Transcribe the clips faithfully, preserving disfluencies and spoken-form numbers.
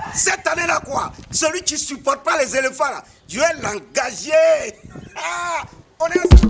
Cette année-là, quoi? Celui qui ne supporte pas les éléphants, là, Dieu est l'engagé. Ah, on est...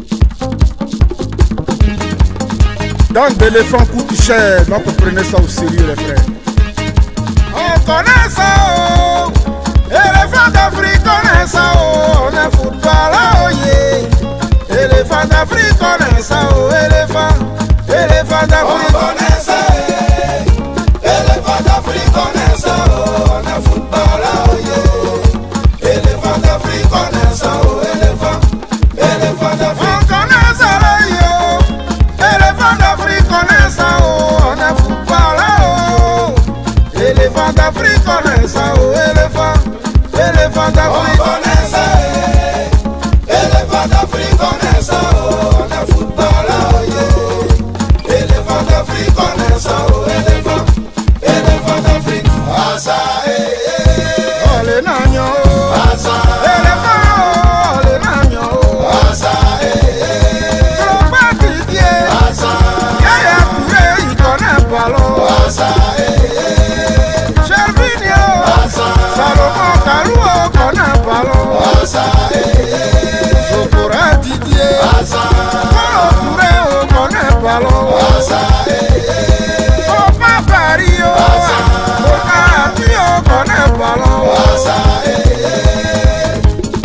Donc, l'éléphant coûte cher, donc prenez ça au sérieux, les frères. On connaît ça, oh. Éléphant d'Afrique, on est ça, oh. On est football, oh yeah. Éléphant d'Afrique, on est ça, oh. Éléphant, éléphant d'Afrique, on est ça, eh. Éléphant d'Afrique, on est ça, oh. On est football, oh yeah. Éléphant d'Afrique, on est ça, oh. Éléphant, éléphant d'Afrique, on connaît ça, yo. Éléphant d'Afrique, on est ça, oh. On est football, oh. Éléphant d'Afrique, on est ça, oh. Éléphant, éléphant d'Afrique, on est ça, eh. Éléphant d'Afrique, on est ça, oh. On est football, oh yeah. Éléphant d'Afrique, on est ça, oh. Éléphant, éléphant d'Afrique, ah ça, eh, eh. Oh les nagnons, ah ça, éléphant, oh les nagnons, ah ça, eh, eh. Trop fatigué, ah ça, Yaya Touré, il connaît pas l'eau, ah ça, eh, eh. Chervinio, ah ça, Salomon Kalou, connaît pas l'eau, ah ça, eh, eh. Sokora Didier, ah ça, Kolo Touré, connaît pas l'eau, ah ça, eh, eh. Opa Pario, ah ça, Oka Tio, connaît pas l'eau, ah ça, eh, eh.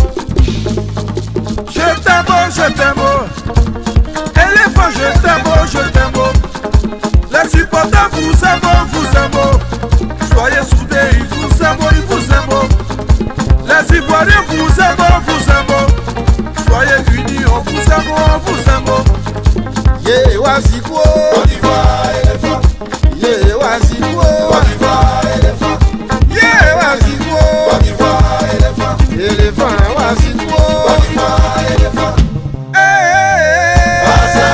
Je t'aime beau, je t'aime beau. Éléphant, je t'aime beau, je t'aime beau. Les supporters vous aiment beau, vous aiment beau. Soyez soudés, ils vous aiment beau, ils vous aiment beau. Les Ivoiriens vous aiment beau, vous aiment beau. Soyez unis, on vous aime beau, on vous aime beau. Yeah, Waziko, Côte d'Ivoire, éléphant. Yeah, Waziko, Côte d'Ivoire, éléphant. Yeah, Waziko, Côte d'Ivoire, éléphant. Éléphant, Waziko, Côte d'Ivoire, éléphant. Eh, eh, eh,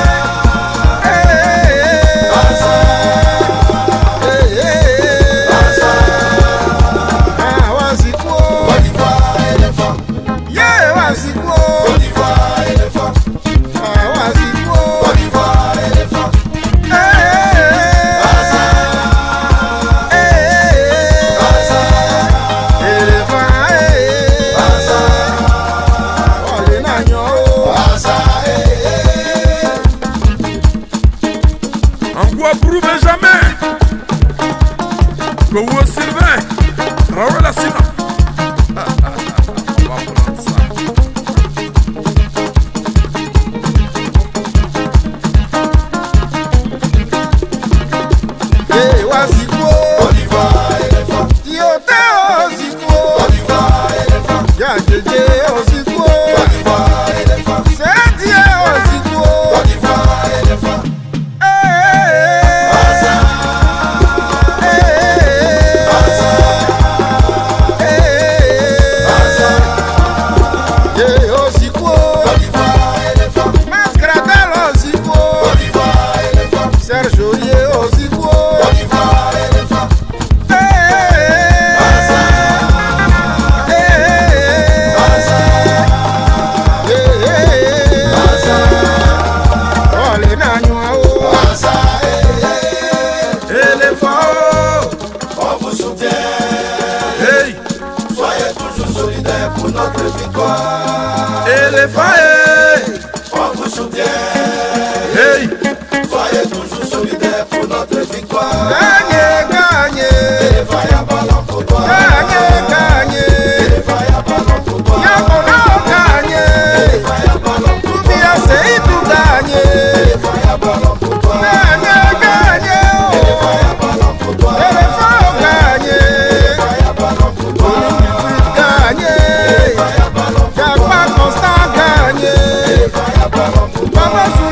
Go Sylvain, Raoul Assina. On va prendre ça. Hey, Waziko, Côte d'Ivoire, éléphant. Yote Oziko, Côte d'Ivoire, éléphant. Yadjede Oziko, Côte d'Ivoire, éléphant. Sedie Oziko, Côte d'Ivoire, éléphant. Éléphant, hey. On vous soutient. Hey. Soyez toujours solidaires pour notre victoire. Gagnez, gagnez. Éléphant, y'a ballon pour toi. Gagnez, gagnez. Éléphant, y'a ballon pour toi. Y'a ballon, gagnez. Éléphant, y'a ballon pour toi. Tout bien, c'est tout gagner. Éléphant, y'a ballon pour toi. Gagnez, gagnez. Éléphant, y'a ballon pour toi. Éléphant, gagnez. Éléphant, y'a ballon pour toi. Gagnez. Éléphant, y'a ballon pour toi. Y'a pas constant gagné. Éléphant, y'a ballon pour toi.